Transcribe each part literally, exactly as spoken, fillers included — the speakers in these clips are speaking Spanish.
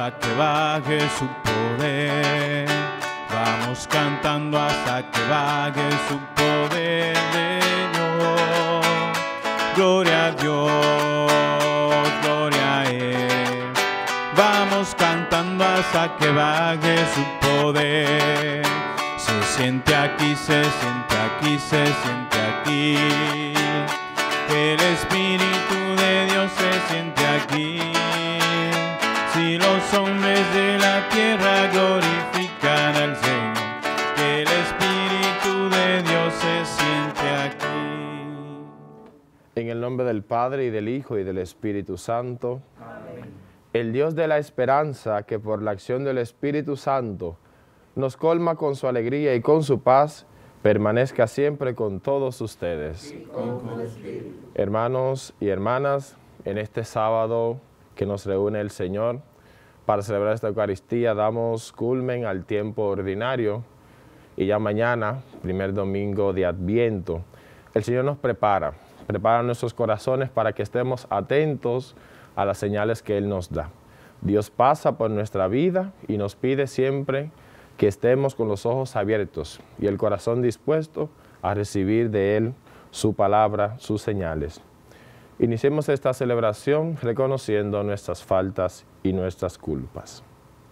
hasta que baje su poder. Vamos cantando hasta que baje su poder de Dios. Gloria a Dios, gloria a Él. Vamos cantando hasta que baje su poder. Se siente aquí, se siente aquí, se siente aquí. El Espíritu de Dios se siente aquí. Si los hombres de la tierra glorifican al Señor, el Espíritu de Dios se siente aquí. En el nombre del Padre, y del Hijo, y del Espíritu Santo. Amén. El Dios de la esperanza, que por la acción del Espíritu Santo nos colma con su alegría y con su paz, permanezca siempre con todos ustedes. Y con tu espíritu. Hermanos y hermanas, en este sábado que nos reúne el Señor para celebrar esta Eucaristía, damos culmen al tiempo ordinario, y ya mañana, primer domingo de Adviento, el Señor nos prepara, prepara nuestros corazones para que estemos atentos a las señales que Él nos da. Dios pasa por nuestra vida y nos pide siempre que estemos con los ojos abiertos y el corazón dispuesto a recibir de Él su palabra, sus señales. Iniciemos esta celebración reconociendo nuestras faltas y nuestras culpas.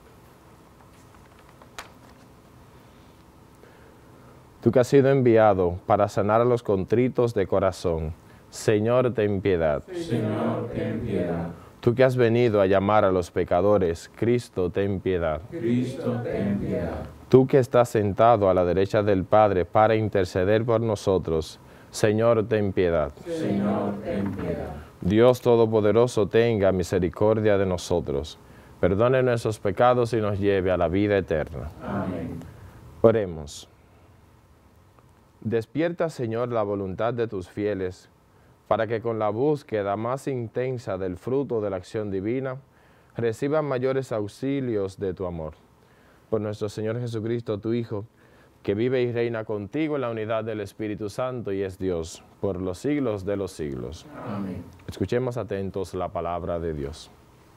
Tú que has sido enviado para sanar a los contritos de corazón, Señor, ten piedad. Señor, ten piedad. Tú que has venido a llamar a los pecadores, Cristo, ten piedad. Cristo, ten piedad. Tú que estás sentado a la derecha del Padre para interceder por nosotros, Señor, ten piedad. Señor, ten piedad. Dios Todopoderoso, tenga misericordia de nosotros, perdone nuestros pecados y nos lleve a la vida eterna. Amén. Oremos. Despierta, Señor, la voluntad de tus fieles, para que con la búsqueda más intensa del fruto de la acción divina, reciban mayores auxilios de tu amor. Por nuestro Señor Jesucristo, tu Hijo, que vive y reina contigo en la unidad del Espíritu Santo y es Dios, por los siglos de los siglos. Amén. Escuchemos atentos la palabra de Dios.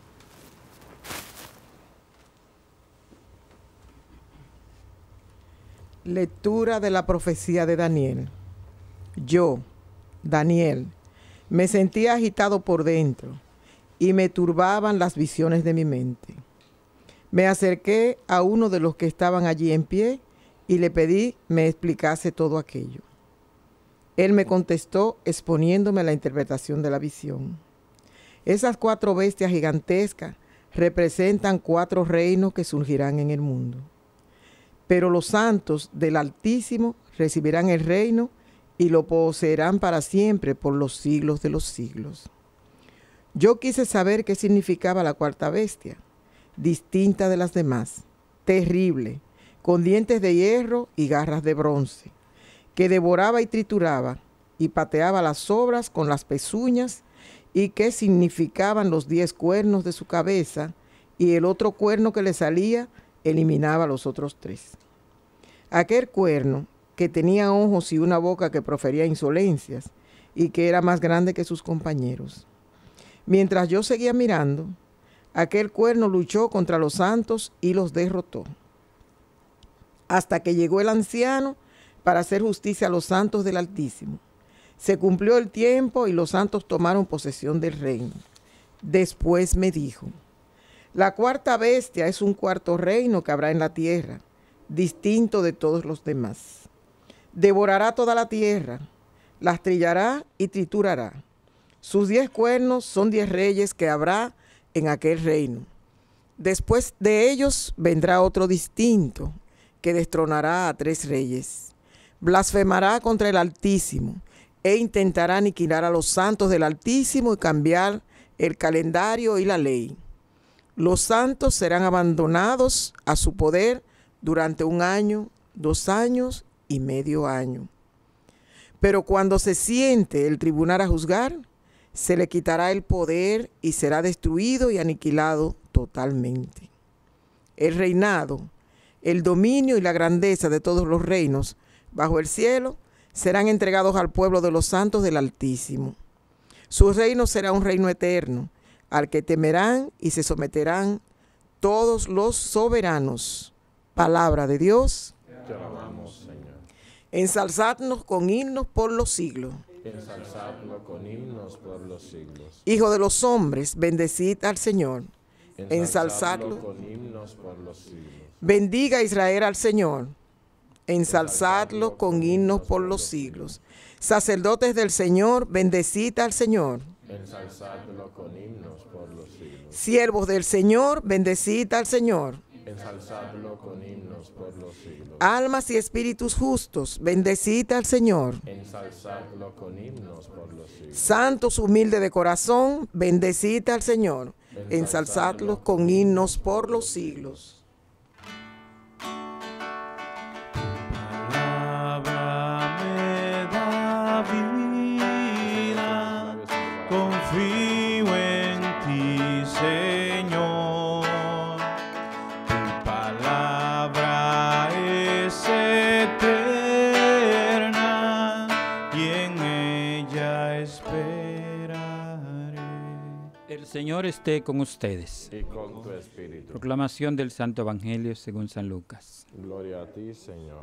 Lectura de la profecía de Daniel. Yo, Daniel, me sentía agitado por dentro y me turbaban las visiones de mi mente. Me acerqué a uno de los que estaban allí en pie y le pedí me explicase todo aquello. Él me contestó exponiéndome la interpretación de la visión. Esas cuatro bestias gigantescas representan cuatro reinos que surgirán en el mundo. Pero los santos del Altísimo recibirán el reino y lo poseerán para siempre por los siglos de los siglos. Yo quise saber qué significaba la cuarta bestia, distinta de las demás, terrible, con dientes de hierro y garras de bronce, que devoraba y trituraba y pateaba las sobras con las pezuñas, y qué significaban los diez cuernos de su cabeza, y el otro cuerno que le salía eliminaba los otros tres. Aquel cuerno, que tenía ojos y una boca que profería insolencias, y que era más grande que sus compañeros. Mientras yo seguía mirando, aquel cuerno luchó contra los santos y los derrotó, hasta que llegó el anciano para hacer justicia a los santos del Altísimo. Se cumplió el tiempo y los santos tomaron posesión del reino. Después me dijo: la cuarta bestia es un cuarto reino que habrá en la tierra, distinto de todos los demás. Devorará toda la tierra, las trillará y triturará. Sus diez cuernos son diez reyes que habrá en aquel reino. Después de ellos vendrá otro distinto, que destronará a tres reyes. Blasfemará contra el Altísimo e intentará aniquilar a los santos del Altísimo y cambiar el calendario y la ley. Los santos serán abandonados a su poder durante un año, dos años y medio año. Pero cuando se siente el tribunal a juzgar, se le quitará el poder y será destruido y aniquilado totalmente. El reinado, el dominio y la grandeza de todos los reinos bajo el cielo serán entregados al pueblo de los santos del Altísimo. Su reino será un reino eterno, al que temerán y se someterán todos los soberanos. Palabra de Dios. Te alabamos, Señor. Ensalzadnos con himnos por los siglos. Ensalzadlo con himnos por los siglos. Hijo de los hombres, bendecid al Señor. Ensalzadlo Ensalzadlo. con himnos por los siglos. Bendiga Israel al Señor. Ensalzadlo con himnos por los siglos. Sacerdotes del Señor, bendecid al Señor. Ensalzadlo con himnos por los siglos. Siervos del Señor, bendecid al Señor. Ensalzadlo con himnos por los siglos. Almas y espíritus justos, bendecid al Señor. Ensalzadlo con himnos por los siglos. Santos humildes de corazón, bendecid al Señor. Ensalzadlo con himnos por los siglos. Palabra me da vida, confío en ti, Señor. Tu palabra es eterna y en ella esperaré. El Señor esté con ustedes. Y con tu espíritu. Proclamación del Santo Evangelio según San Lucas. Gloria a ti, Señor.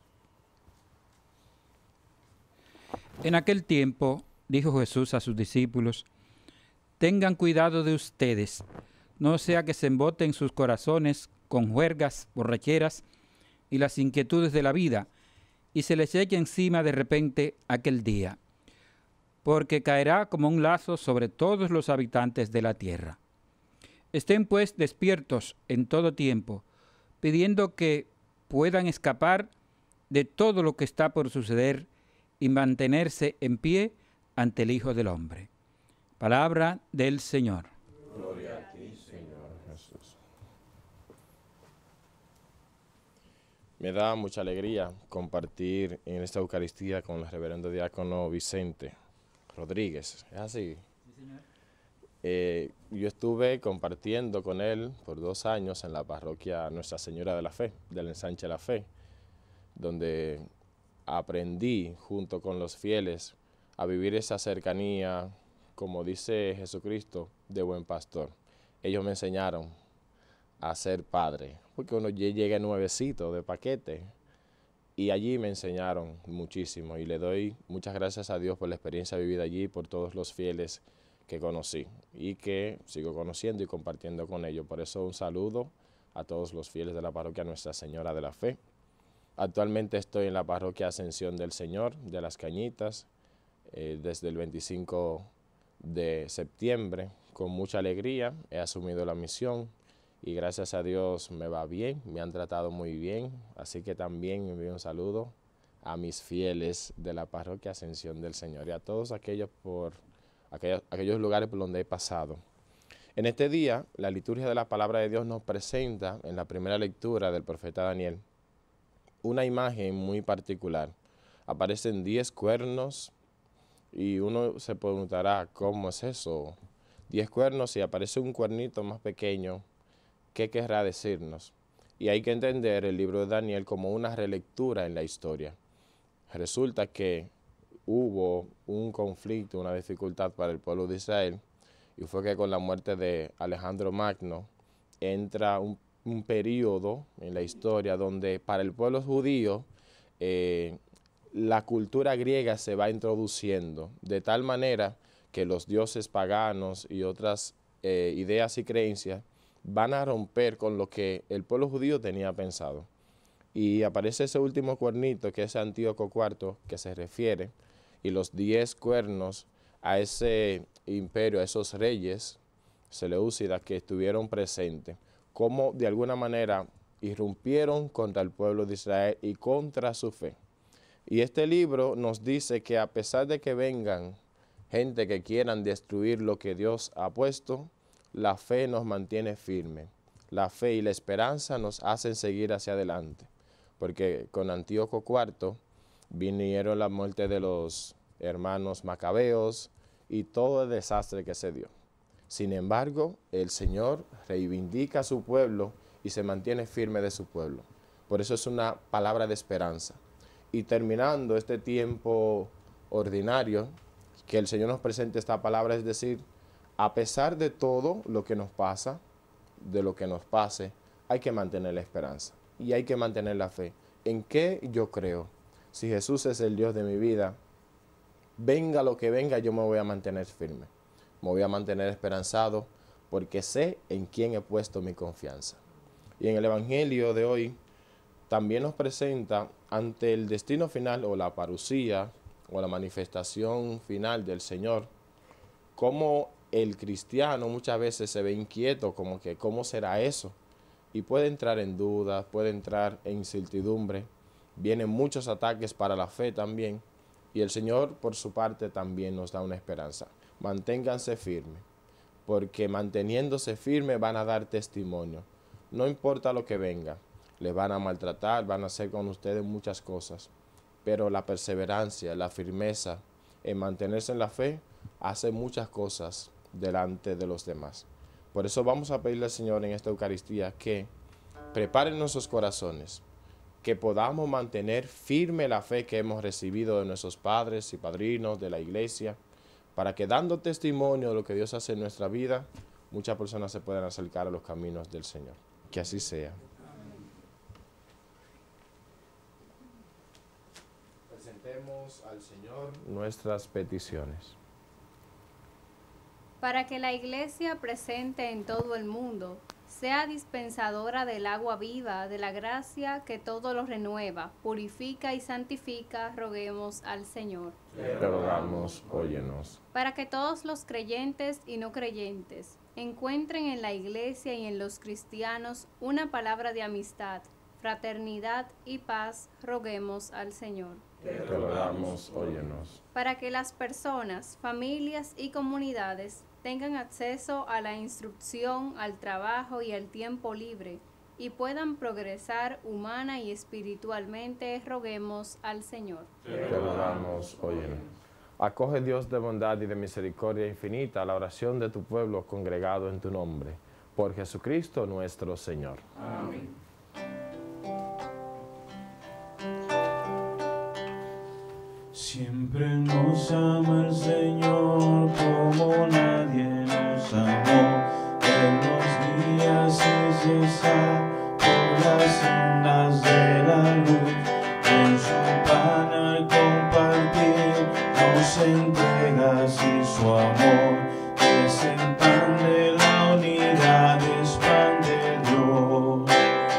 En aquel tiempo dijo Jesús a sus discípulos: tengan cuidado de ustedes, no sea que se emboten sus corazones con juergas, borracheras y las inquietudes de la vida, y se les eche encima de repente aquel día, porque caerá como un lazo sobre todos los habitantes de la tierra. Estén pues despiertos en todo tiempo, pidiendo que puedan escapar de todo lo que está por suceder y mantenerse en pie ante el Hijo del Hombre. Palabra del Señor. Gloria a ti, Señor Jesús. Me da mucha alegría compartir en esta Eucaristía con el reverendo diácono Vicente Rodríguez. ¿Es así? Sí, señor. Eh, yo estuve compartiendo con él por dos años en la parroquia Nuestra Señora de la Fe, del Ensanche de la Fe, donde aprendí junto con los fieles a vivir esa cercanía, como dice Jesucristo, de buen pastor. Ellos me enseñaron a ser padre, porque uno llega nuevecito de paquete, y allí me enseñaron muchísimo, y le doy muchas gracias a Dios por la experiencia vivida allí, por todos los fieles que conocí, y que sigo conociendo y compartiendo con ellos. Por eso un saludo a todos los fieles de la parroquia Nuestra Señora de la Fe. Actualmente estoy en la parroquia Ascensión del Señor de Las Cañitas, eh, desde el veinticinco de septiembre, con mucha alegría he asumido la misión y gracias a Dios me va bien, me han tratado muy bien, así que también envío un saludo a mis fieles de la parroquia Ascensión del Señor y a todos aquellos, por, aquellos, aquellos lugares por donde he pasado. En este día, la liturgia de la palabra de Dios nos presenta en la primera lectura del profeta Daniel una imagen muy particular. Aparecen diez cuernos y uno se preguntará, ¿cómo es eso? Diez cuernos y aparece un cuernito más pequeño, ¿qué querrá decirnos? Y hay que entender el libro de Daniel como una relectura en la historia. Resulta que hubo un conflicto, una dificultad para el pueblo de Israel, y fue que con la muerte de Alejandro Magno entra un un periodo en la historia donde para el pueblo judío eh, la cultura griega se va introduciendo de tal manera que los dioses paganos y otras eh, ideas y creencias van a romper con lo que el pueblo judío tenía pensado. Y aparece ese último cuernito que es Antíoco cuarto, que se refiere, y los diez cuernos a ese imperio, a esos reyes seleucidas que estuvieron presentes, cómo de alguna manera irrumpieron contra el pueblo de Israel y contra su fe. Y este libro nos dice que a pesar de que vengan gente que quieran destruir lo que Dios ha puesto, la fe nos mantiene firme. La fe y la esperanza nos hacen seguir hacia adelante. Porque con Antíoco cuarto vinieron la muerte de los hermanos macabeos y todo el desastre que se dio. Sin embargo, el Señor reivindica a su pueblo y se mantiene firme de su pueblo. Por eso es una palabra de esperanza. Y terminando este tiempo ordinario, que el Señor nos presente esta palabra, es decir, a pesar de todo lo que nos pasa, de lo que nos pase, hay que mantener la esperanza y hay que mantener la fe. ¿En qué yo creo? Si Jesús es el Dios de mi vida, venga lo que venga, yo me voy a mantener firme. Me voy a mantener esperanzado porque sé en quién he puesto mi confianza. Y en el Evangelio de hoy también nos presenta ante el destino final o la parucía o la manifestación final del Señor, cómo el cristiano muchas veces se ve inquieto, como que ¿cómo será eso? Y puede entrar en dudas, puede entrar en incertidumbre, vienen muchos ataques para la fe también, y el Señor por su parte también nos da una esperanza. Manténganse firmes, porque manteniéndose firmes van a dar testimonio. No importa lo que venga, les van a maltratar, van a hacer con ustedes muchas cosas, pero la perseverancia, la firmeza en mantenerse en la fe, hace muchas cosas delante de los demás. Por eso vamos a pedirle al Señor en esta Eucaristía que prepare nuestros corazones, que podamos mantener firme la fe que hemos recibido de nuestros padres y padrinos de la iglesia, para que dando testimonio de lo que Dios hace en nuestra vida, muchas personas se puedan acercar a los caminos del Señor. Que así sea. Presentemos al Señor nuestras peticiones. Para que la Iglesia presente en todo el mundo sea dispensadora del agua viva, de la gracia que todo lo renueva, purifica y santifica, roguemos al Señor. Te rogamos, óyenos. Para que todos los creyentes y no creyentes encuentren en la Iglesia y en los cristianos una palabra de amistad, fraternidad y paz, roguemos al Señor. Te rogamos, óyenos. Para que las personas, familias y comunidades tengan acceso a la instrucción, al trabajo y al tiempo libre y puedan progresar humana y espiritualmente, roguemos al Señor. Te rogamos, óyenos. Acoge, Dios de bondad y de misericordia infinita, la oración de tu pueblo congregado en tu nombre. Por Jesucristo nuestro Señor. Amén. Siempre nos ama el Señor como nadie nos amó. Él nos guía sin cesar por las sendas de la luz. En su pan al compartir nos entrega así su amor. Es el pan de la unidad, es pan de Dios.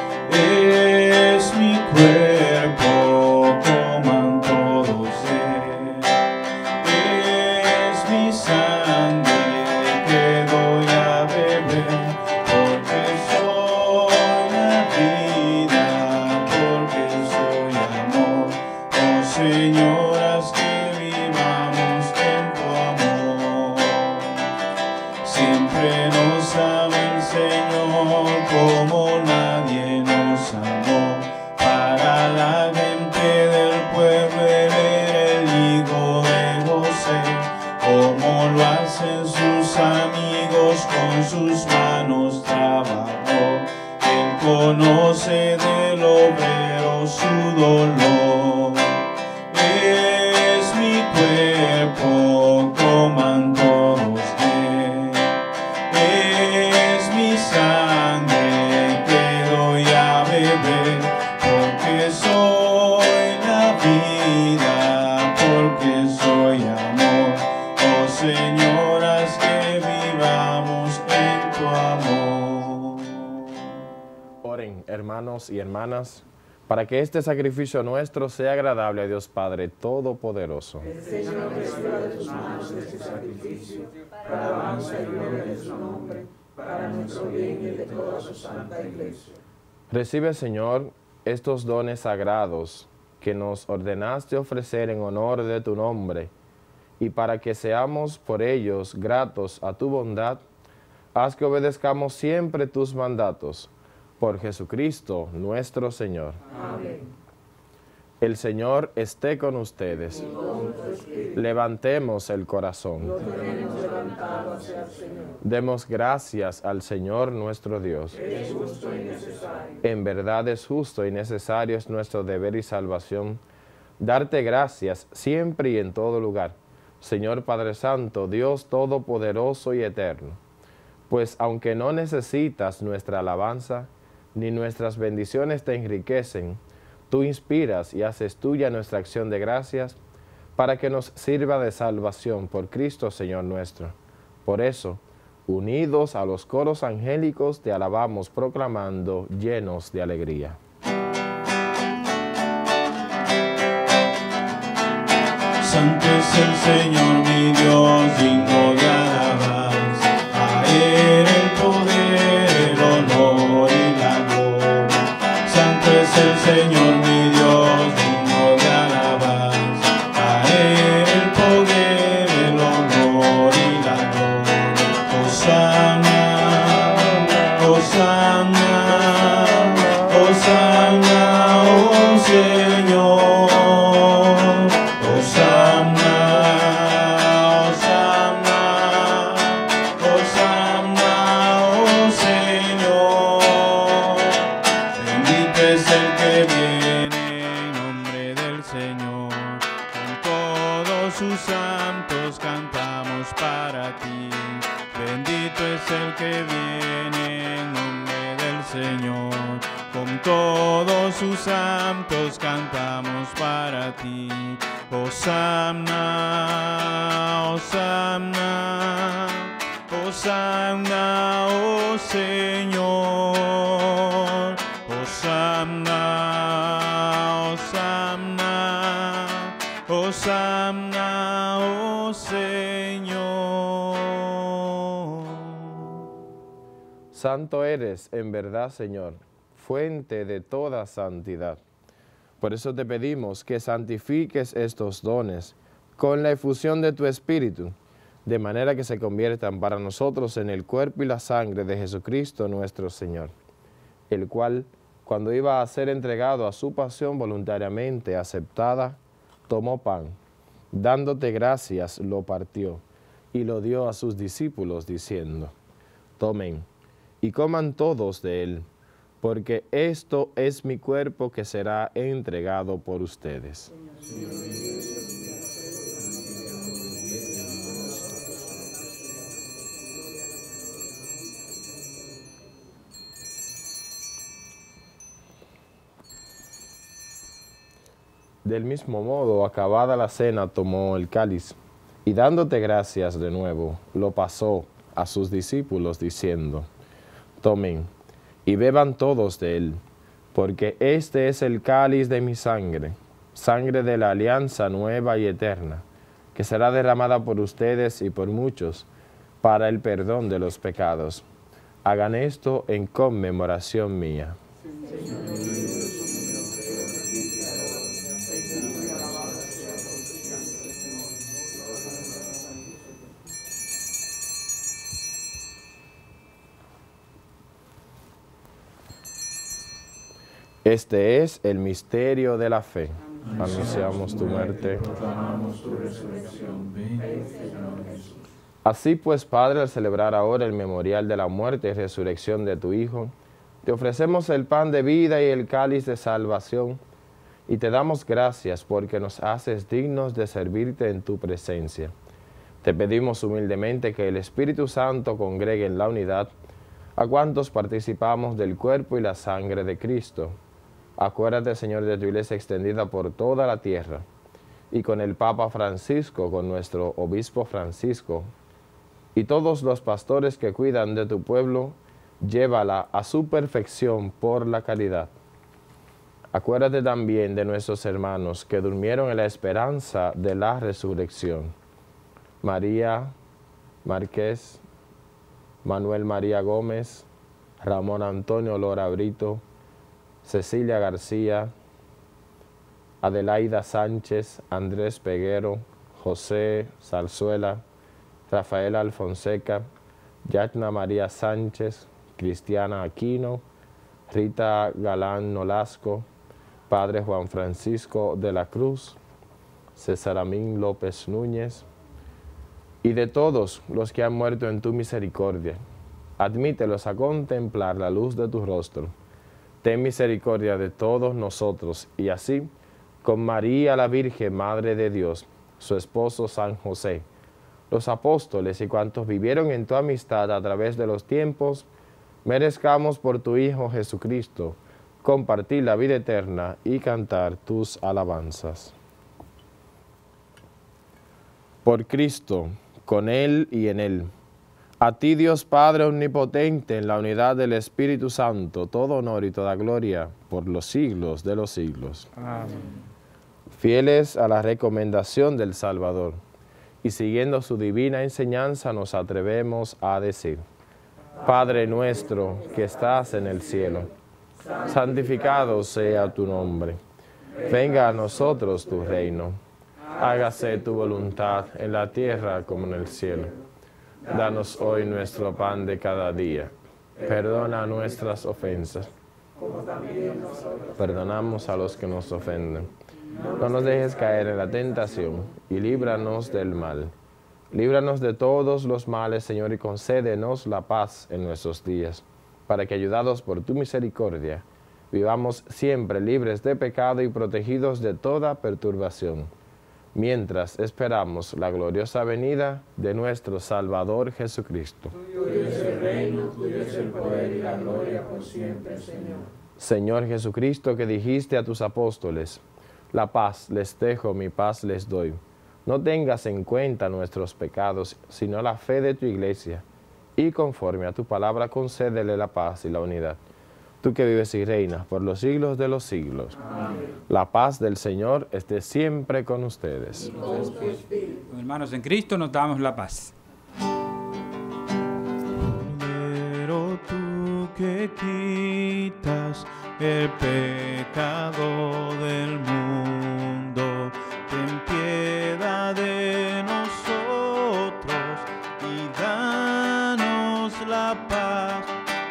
Es mi cuerpo, coman todos él. Es mi sangre que doy a beber, porque soy la vida, porque soy amor. Oh señoras, que vivamos en tu amor. Siempre nos ama el Señor como nadie nos amó. Para la gente del pueblo Él era el hijo de José, como lo hacen sus amigos, con sus manos trabajó. Él conoce del obrero su dolor. Es mi cuerpo, coman todos de él. Es mi sangre que doy a beber, porque soy la vida, porque soy amor. Oh señoras, que vivamos en tu amor. Oren, hermanos y hermanas, para que este sacrificio nuestro sea agradable a Dios Padre Todopoderoso. Señor, reciba de tus manos este sacrificio, para alabanza y gloria de su nombre, para nuestro bien y el de toda su santa iglesia. Recibe, Señor, estos dones sagrados que nos ordenaste ofrecer en honor de tu nombre, y para que seamos por ellos gratos a tu bondad, haz que obedezcamos siempre tus mandatos. Por Jesucristo nuestro Señor. Amén. El Señor esté con ustedes. Levantemos el corazón. Lo tenemos levantado hacia el Señor. Demos gracias al Señor nuestro Dios. Es justo y necesario. En verdad es justo y necesario, es nuestro deber y salvación, darte gracias siempre y en todo lugar, Señor Padre Santo, Dios Todopoderoso y Eterno, Pues aunque no necesitas nuestra alabanza, ni nuestras bendiciones te enriquecen, tú inspiras y haces tuya nuestra acción de gracias para que nos sirva de salvación por Cristo Señor nuestro. Por eso, unidos a los coros angélicos, te alabamos proclamando llenos de alegría. Santo es el Señor mi Dios, digno de alabanza. A Él el poder, el honor y la gloria. Santo es el Señor mi Dios, digno de alabanza. A Él el poder, el honor y la gloria. Hosanna, Hosanna, Hosanna, oh Señor. Sus santos cantamos para ti. Bendito es el que viene en nombre del Señor. Con todos sus santos cantamos para ti. Hosanna, Hosanna, Hosanna, oh Señor. Hosanna, Hosanna, Hosanna, oh Señor. Santo eres, en verdad, Señor, fuente de toda santidad. Por eso te pedimos que santifiques estos dones con la efusión de tu Espíritu, de manera que se conviertan para nosotros en el cuerpo y la sangre de Jesucristo nuestro Señor, el cual, cuando iba a ser entregado a su pasión voluntariamente aceptada, tomó pan, dándote gracias, lo partió y lo dio a sus discípulos, diciendo: tomen y coman todos de él, porque esto es mi cuerpo que será entregado por ustedes. Del mismo modo, acabada la cena, tomó el cáliz, y dándote gracias de nuevo, lo pasó a sus discípulos, diciendo: tomen y beban todos de él, porque este es el cáliz de mi sangre, sangre de la alianza nueva y eterna, que será derramada por ustedes y por muchos, para el perdón de los pecados. Hagan esto en conmemoración mía. Este es el misterio de la fe. Anunciamos tu muerte. Proclamamos tu resurrección. Ven, Señor Jesús. Así pues, Padre, al celebrar ahora el memorial de la muerte y resurrección de tu Hijo, te ofrecemos el pan de vida y el cáliz de salvación, y te damos gracias porque nos haces dignos de servirte en tu presencia. Te pedimos humildemente que el Espíritu Santo congregue en la unidad a cuantos participamos del cuerpo y la sangre de Cristo. Acuérdate, Señor, de tu iglesia extendida por toda la tierra, y con el Papa Francisco, con nuestro Obispo Francisco, y todos los pastores que cuidan de tu pueblo, llévala a su perfección por la caridad. Acuérdate también de nuestros hermanos que durmieron en la esperanza de la resurrección. María Márquez, Manuel María Gómez, Ramón Antonio Lora Brito, Cecilia García, Adelaida Sánchez, Andrés Peguero, José Zarzuela, Rafael Alfonseca, Yatna María Sánchez, Cristiana Aquino, Rita Galán Nolasco, Padre Juan Francisco de la Cruz, César Amín López Núñez, y de todos los que han muerto en tu misericordia. Admítelos a contemplar la luz de tu rostro. Ten misericordia de todos nosotros, y así, con María la Virgen, Madre de Dios, su esposo San José, los apóstoles y cuantos vivieron en tu amistad a través de los tiempos, merezcamos por tu Hijo Jesucristo compartir la vida eterna y cantar tus alabanzas. Por Cristo, con Él y en Él, a ti Dios Padre Omnipotente, en la unidad del Espíritu Santo, todo honor y toda gloria por los siglos de los siglos. Amén. Fieles a la recomendación del Salvador y siguiendo su divina enseñanza nos atrevemos a decir: Padre nuestro que estás en el cielo, santificado sea tu nombre. Venga a nosotros tu reino. Hágase tu voluntad en la tierra como en el cielo. Danos hoy nuestro pan de cada día. Perdona nuestras ofensas, como también nosotros perdonamos a los que nos ofenden. No nos dejes caer en la tentación y líbranos del mal. Líbranos de todos los males, Señor, y concédenos la paz en nuestros días, para que, ayudados por tu misericordia, vivamos siempre libres de pecado y protegidos de toda perturbación, mientras esperamos la gloriosa venida de nuestro Salvador Jesucristo. Tuyo es el reino, tuyo es el poder y la gloria por siempre, Señor. Señor Jesucristo, que dijiste a tus apóstoles: la paz les dejo, mi paz les doy. No tengas en cuenta nuestros pecados, sino la fe de tu iglesia, y conforme a tu palabra concédele la paz y la unidad. Tú que vives y reinas por los siglos de los siglos. Amén. La paz del Señor esté siempre con ustedes. Hermanos, en Cristo nos damos la paz. Pero tú que quitas el pecado del mundo, ten piedad de nosotros y danos la paz.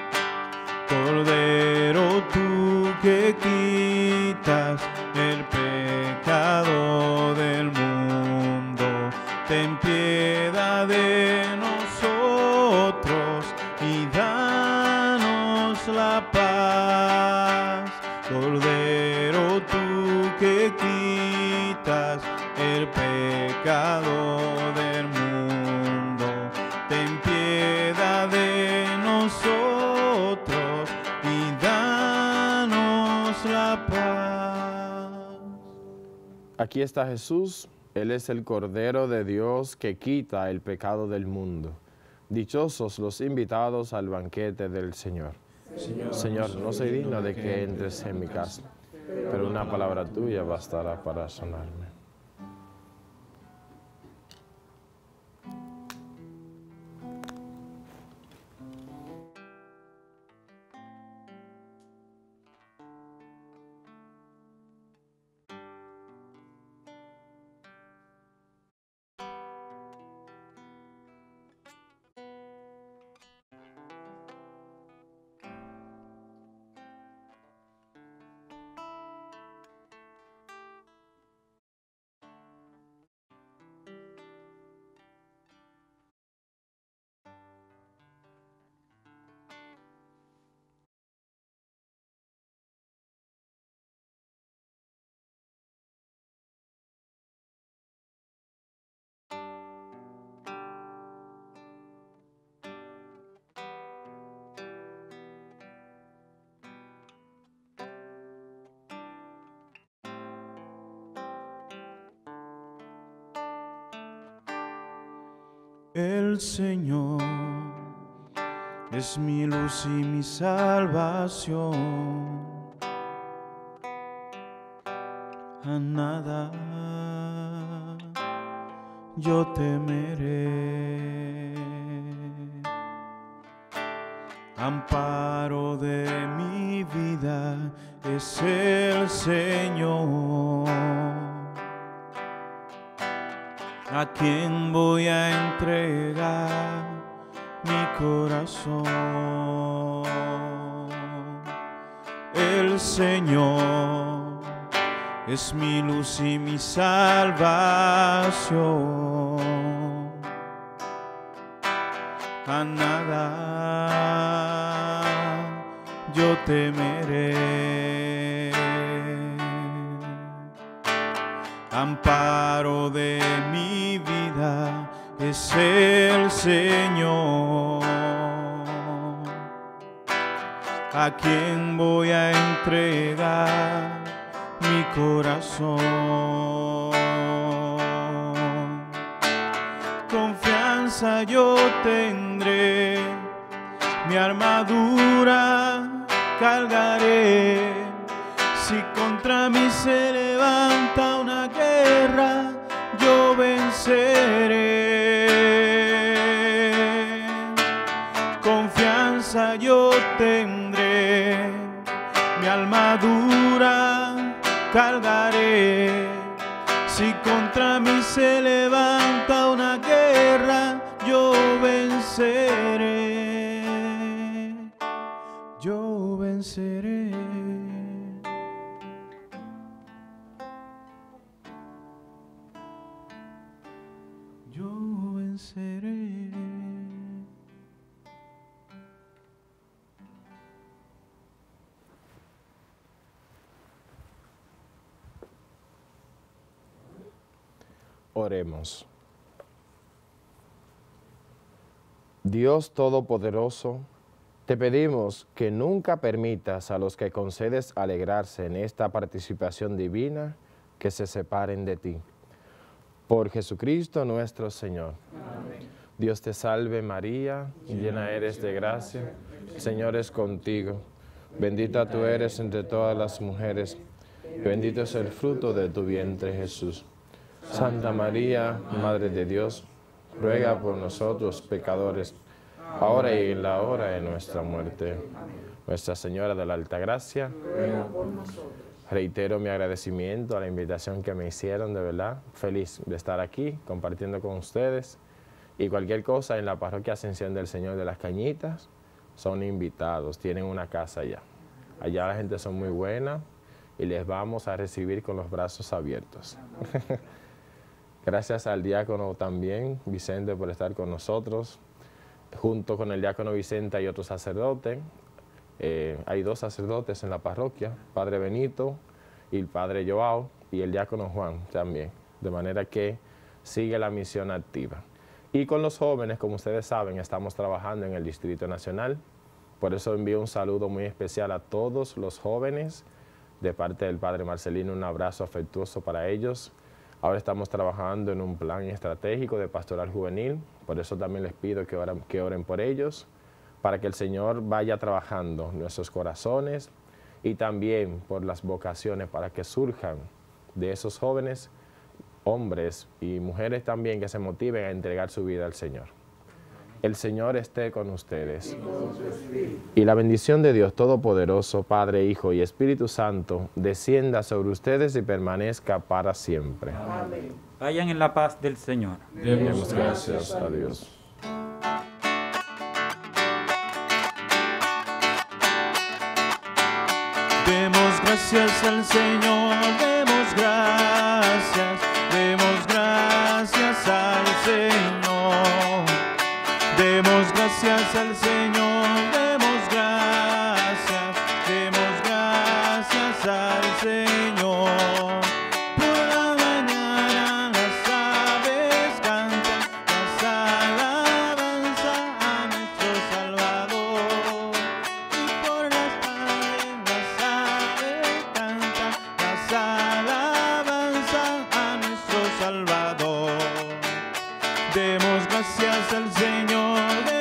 Cordero, tú que quitas el pecado del mundo, ten piedad de nosotros y danos la paz. Cordero, tú que quitas el pecado del mundo, ten piedad de nosotros y danos la paz. Aquí está Jesús, Él es el Cordero de Dios que quita el pecado del mundo. Dichosos los invitados al banquete del Señor. Señor, Señor, no soy digno de que entres en mi casa, pero una palabra tuya bastará para sanarme. El Señor es mi luz y mi salvación. A nada yo temeré. Amparo de mi vida es el Señor. ¿A quién voy a entregar mi corazón? El Señor es mi luz y mi salvación. A nada yo temeré. Amparo de mi vida es el Señor. ¿A quién voy a entregar mi corazón? Confianza yo tendré, mi armadura cargaré. Si contra mí se levanta una guerra, yo venceré. Confianza yo tendré, mi armadura cargaré. Si contra mí se levanta una guerra, yo venceré. Yo venceré. Yo venceré. Oremos. Dios Todopoderoso, te pedimos que nunca permitas a los que concedes alegrarse en esta participación divina que se separen de ti. Por Jesucristo nuestro Señor. Amén. Dios te salve María, llena eres de gracia, el Señor es contigo. Bendita tú eres entre todas las mujeres, y bendito es el fruto de tu vientre Jesús. Santa María, Madre de Dios, ruega por nosotros pecadores, ahora y en la hora de nuestra muerte. Nuestra Señora de la Altagracia, ruega por nosotros. Reitero mi agradecimiento a la invitación que me hicieron, de verdad, feliz de estar aquí compartiendo con ustedes. Y cualquier cosa en la Parroquia Ascensión del Señor de las Cañitas, son invitados, tienen una casa allá. Allá la gente son muy buena y les vamos a recibir con los brazos abiertos. Gracias al diácono también, Vicente, por estar con nosotros. Junto con el diácono Vicente hay otro sacerdote. Eh, hay dos sacerdotes en la parroquia, Padre Benito y el Padre Joao, y el diácono Juan también. De manera que sigue la misión activa. Y con los jóvenes, como ustedes saben, estamos trabajando en el Distrito Nacional. Por eso envío un saludo muy especial a todos los jóvenes. De parte del Padre Marcelino, un abrazo afectuoso para ellos. Ahora estamos trabajando en un plan estratégico de pastoral juvenil, por eso también les pido que oren, que oren por ellos, para que el Señor vaya trabajando nuestros corazones y también por las vocaciones, para que surjan de esos jóvenes, hombres y mujeres también, que se motiven a entregar su vida al Señor. El Señor esté con ustedes. Y la bendición de Dios Todopoderoso, Padre, Hijo y Espíritu Santo, descienda sobre ustedes y permanezca para siempre. Amén. Vayan en la paz del Señor. Demos gracias a Dios. Demos gracias al Señor, demos gracias, demos gracias al Señor. Demos gracias al Señor, demos gracias, demos gracias al Señor. Por la mañana las aves cantan, las alabanzas a nuestro Salvador. Y por las tardes las aves cantan, las alabanzas a nuestro Salvador. Demos gracias al Señor.